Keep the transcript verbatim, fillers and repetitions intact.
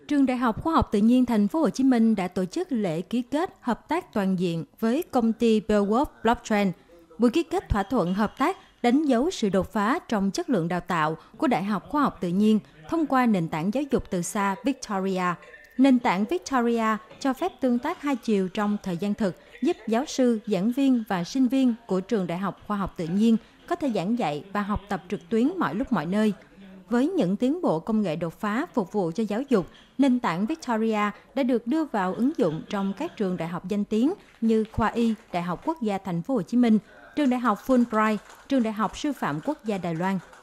Trường Đại học Khoa học Tự nhiên Thành phố Hồ Chí Minh đã tổ chức lễ ký kết hợp tác toàn diện với công ty Beowulf Blockchain. Buổi ký kết thỏa thuận hợp tác đánh dấu sự đột phá trong chất lượng đào tạo của Đại học Khoa học Tự nhiên thông qua nền tảng giáo dục từ xa Victoria. Nền tảng Victoria cho phép tương tác hai chiều trong thời gian thực, giúp giáo sư, giảng viên và sinh viên của Trường Đại học Khoa học Tự nhiên có thể giảng dạy và học tập trực tuyến mọi lúc mọi nơi. Với những tiến bộ công nghệ đột phá phục vụ cho giáo dục, nền tảng Victoria đã được đưa vào ứng dụng trong các trường đại học danh tiếng như Khoa Y, Đại học Quốc gia Thành phố Hồ Chí Minh, Trường Đại học Fulbright, Trường Đại học Sư phạm Quốc gia Đài Loan.